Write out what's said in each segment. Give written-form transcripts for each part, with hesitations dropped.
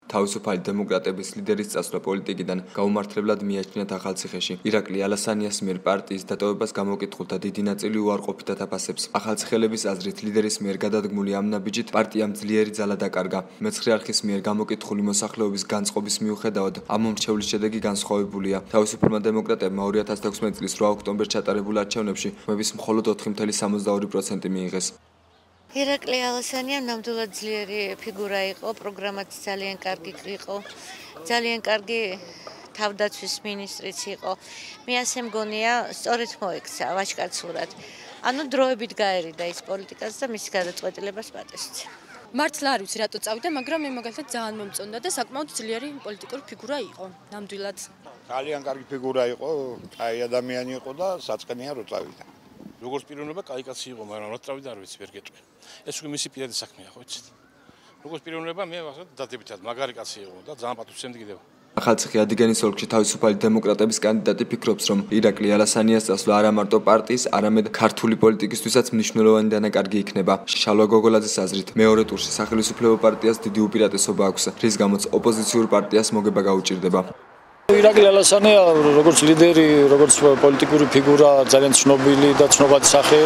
თავისუფალი დემოკრატების ლიდერის წასვლა პოლიტიკიდან გაუმართლებლად მიაჩნიათ ახალციხეში. ირაკლი ალასანიას მიერ პარტიის დატოვებას გამოკითხულთა დიდი ნაწილი უარყოფით აფასებს. ახალციხელების აზრით ლიდერის მიერ გადადგმული ამ ნაბიჯით პარტიამ ძლიერი ძალა დაკარგა. მეცხრე არხის მიერ გამოკითხული მოსახლეობის განწყობის მიუხედავად ამ მომრჩევლის შედეგი განსხვავებულია. თავისუფალმა დემოკრატებმა 2016 წლის 8 ოქტომბერს ჩატარებულ არჩევნებში ხმების მხოლოდ 4,62% მიიღეს. ირაკლი ალასანია ნამდვილად ძლიერი ფიგურა იყო, პროგრამაც ძალიან კარგი იყო, ძალიან კარგი თავდაცვის მინისტრიც იყო. მე ასე მგონია, სწორედ მოექცა ვაჟკაცურად. ანუ დროებით გაერიდა ის პოლიტიკას და მის გადაწყვეტილებას პატივსცემ. მართლა არ ვიცი რატო წავიდა, მაგრამ მე მაგალითად ძალიან მომწონდა და საკმაოდ ძლიერი პოლიტიკური ფიგურა იყო. ნამდვილად. ძალიან კარგი ფიგურა იყო, კაი ადამიანი იყო და საწყენია რო წავიდა. როგორც პიროვნება კაი კაცი იყო, მაგრამ რა წავიდა არ ვიცი, ვერ გეტყვი. ეს უკვე მისი პირადი საქმეა, ხო იცით? როგორც პიროვნება მე ვახსოვ დადებითად მაგარი კაცი იყო და ძალიან პატივსცემდი კიდევ. ახალციხე ადიგენის ოლქში თავისუფალი დემოკრატების კანდიდატი ფიქრობს, რომ ირაკლი ალასანიას წასვლა არა მარტო პარტიის, არამედ ქართული პოლიტიკისთვისაც მნიშვნელოვანი დანაკარგი იქნება. შალვა გოგოლაძის აზრით, მეორე ტურში სახელმწიფო პარტიას დიდი უპირატესობა აქვს, რის გამოც ოპოზიციურ პარტიას მოგება გაუჭირდება. ირაკლი ალასანია როგორც ლიდერი, როგორც პოლიტიკური ფიგურა, ძალიან ცნობილი და ცნობადი სახე,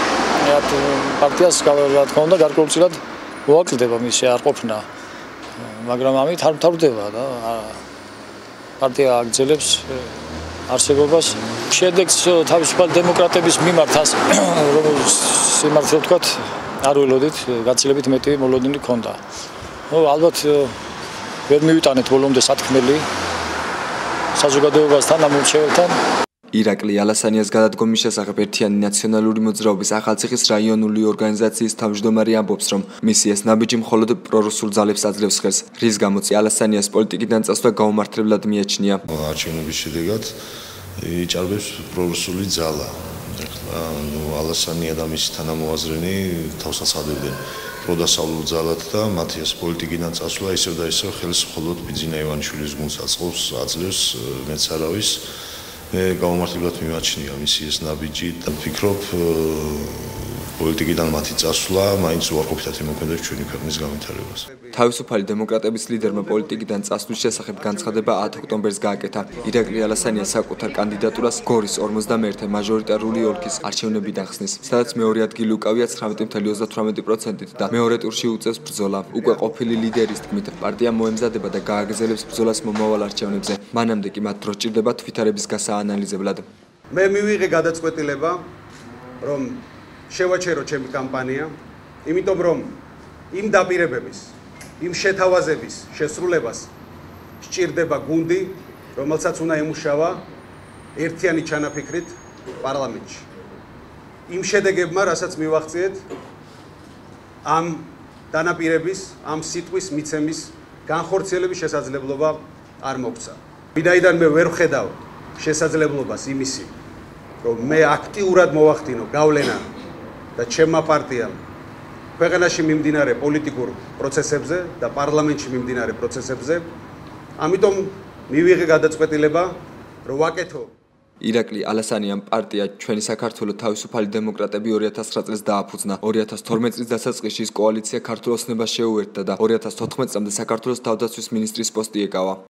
პარტიას რა თქმა უნდა გარკვეულწილად მოაკლდება მისი არყოფნა, მაგრამ ამით არ მთავრდება და პარტია აგრძელებს არსებობას. შედეგს თავისუფალი დემოკრატების მიმართ სიმართლე ვთქვათ, არ ველოდით, გაცილებით მეტი მოლოდინი ჰქონდა. ალბათ ვერ მივიტანეთ ბოლომდე სათქმელი საზოგადოებასთან, ამორჩეველთან. ირაკლი ალასანიას გადადგომის შესახებ ერთიანი ნაციონალური მოძრაობის ახალციხის რაიონული ორგანიზაციის თავმჯდომარე ამბობს, რომ მისი ეს ნაბიჯი მხოლოდ პრორუსულ ძალებს აძლევს ხელს, რის გამოც ალასანიას პოლიტიკიდან წასვლა გაუმართლებლად მიაჩნია. არჩევნების შედეგად იჭარბებს პრორუსული ძალა. ალასანია და მისი თანამოაზრენი თავს აცხადებდნენ პროდასავლურ ძალად და მათი ეს პოლიტიკიდან წასვლა ისევ და ისევ ხელს მხოლოდ ბიძინა ივანიშვილის გუნდს აძლევს, მეც არავის. მე გაუმართლებლად მიმაჩნია მისი ეს ნაბიჯი და ვფიქრობ, პოლიტიკიდან მათი წასვლა მაინც უარყოფითად იმოქმედებს ჩვენი ქვეყნის განვითარებას. თავისუფალი დემოკრატების ლიდერმა პოლიტიკიდან წასვლის შესახებ განცხადება 10 ოქტომბერს გააკეთა. ირაკლი ალასანია საკუთარ კანდიდატურას გორის 51 მაჟორიტარული ოლქის არჩევნებიდან ხსნის, სადაც მეორე ადგილი უკავია 19,38%-ით და მეორე ტურში უწევს ბრძოლა. უკვე ყოფილი ლიდერის თქმით, პარტია მოემზადება და გააგრძელებს ბრძოლას მომავალ არჩევნებზე. მანამდე კი მათ დროს ჭირდება თვითარების გასაანალიზებლად. მე მივიღე გადაწყვეტილება, რომ შევაჩერო ჩემი კამპანია, იმიტომ რომ იმ დაპირებების, იმ შეთავაზების შესრულებას სჭირდება გუნდი, რომელსაც უნდა ემუშავა ერთიანი ჩანაფიქრით პარლამენტში. იმ შედეგებმა, რასაც მივაღწიეთ, ამ დანაპირების, ამ სიტყვის მიცემის განხორციელების შესაძლებლობა არ მოგცა. ვინაიდან მე ვერ ვხედავ შესაძლებლობას იმისი, რომ მე აქტიურად მოვახდინო გავლენა და ჩემმა პარტიამ ქვეყანაში მიმდინარე პოლიტიკურ პროცესებზე და პარლამენტში მიმდინარე პროცესებზე, ამიტომ მივიღე გადაწყვეტილება, რომ ვაკეთო. ირაკლი ალასანიამ პარტია ჩვენი საქართველო თავისუფალი დემოკრატები 2009 წელს დააფუძნა. 2012 წლის დასაწყისში ის კოალიცია ქართულ ოცნებას შეუერთდა და 2014 წლამდე საქართველოს თავდაცვის მინისტრის პოსტი ეკავა.